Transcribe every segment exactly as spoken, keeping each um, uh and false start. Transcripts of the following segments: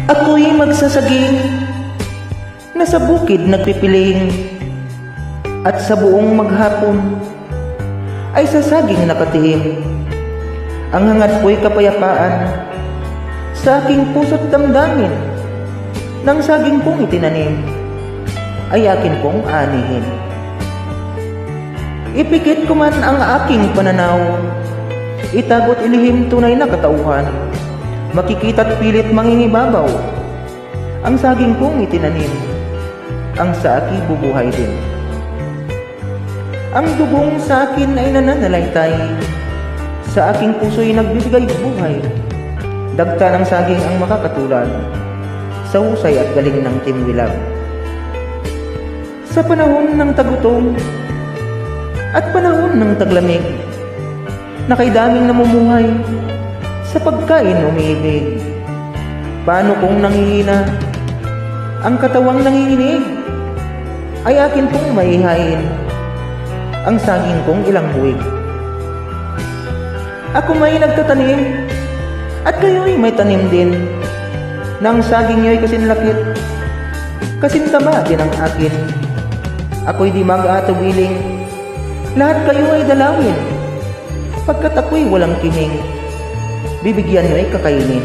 Ako'y magsasaging na sa bukid nagpipiling, at sa buong maghapon ay sa saging nakatihim. Ang hangad ko'y kapayapaan sa aking puso't damdamin. Nang saging kong itinanim ay akin kong anihin. Ipikit ko man ang aking pananaw, itago't ilihim tunay na katauhan. Makikita't pilit mangingibabaw ang saging kong itinanim, ang sa akin bubuhay din. Ang dugong sa akin ay nananalaytay, sa aking puso'y nagbibigay buhay. Dagta ng saging ang makakatulad sa husay at galing ng timwilag. Sa panahon ng tagutom at panahon ng taglamig, na kay daming namumuhay sa pagkain umiibig. Paano kung nangihina ang katawang nanginginig, ay akin pong maihain ang saging kong ilang buwig. Ako may nagtatanim at kayo'y may tanim din, nang saging nyo'y kasinlakit, kasintaba din ang akin. Ako'y di mag-atubiling, lahat kayo ay dalawin, pagkat ako'y walang kining, bibigyan nyo'y kakainin.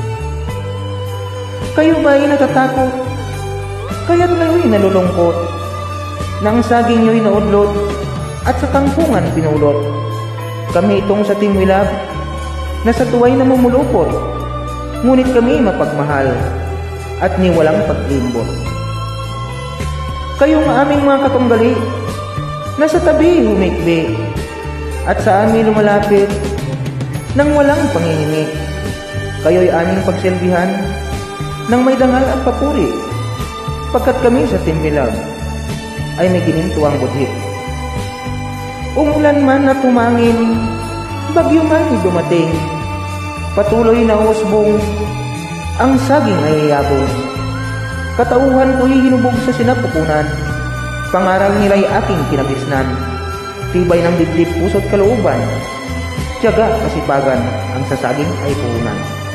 Kayo ba'y natatakot, kaya't ngayo'y nalulungkot, nang saging nyo'y naudlot at sa tangkungan pinulot. Kami itong sa timwilab na sa tuway na mamulupot, ngunit kami mapagmahal at ni walang paglimbot. Kayong aming mga katunggali na sa tabi humikbi at sa amin lumalapit nang walang panginginig. Kayo'y aming pagsilbihan nang may dangal at papuri, pagkat kami sa timwilab ay may ginintuang budhit. Umulan man at humangin, bagyo man dumating, patuloy na usbong ang saging ay yabong. Katauhan ko'y hinubog sa sinapupunan, pangaral nila'y aking kinabisnan. Tibay ng dibdib, puso't kalooban, tiyaga kasipagan, ang sasaging ay puhunan.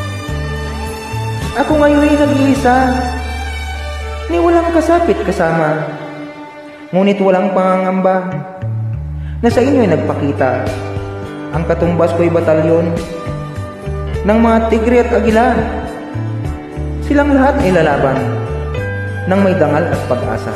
Ako ngayon'y nag-iisa, ni walang kasapit kasama, ngunit walang pangangamba na sa inyo'y nagpakita. Ang katumbas ko'y batalyon ng mga tigre at agila, silang lahat ay lalaban ng may dangal at pag-asa.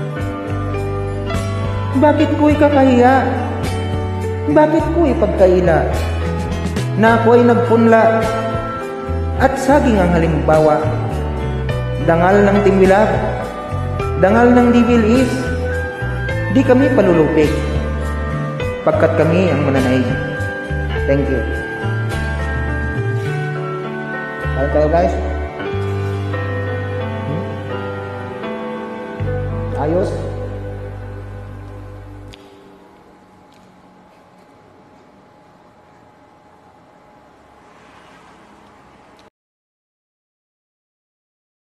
Bakit ko'y kakahiya? Bakit ko'y pagkaila na ako ay nagpunla at saging ang halimbawa? Dangal ng timwilab, dangal ng dibilis, di kami palulupig, pagkat kami ang mananaig. Thank you. Ayun kayo guys. Hmm? Ayos.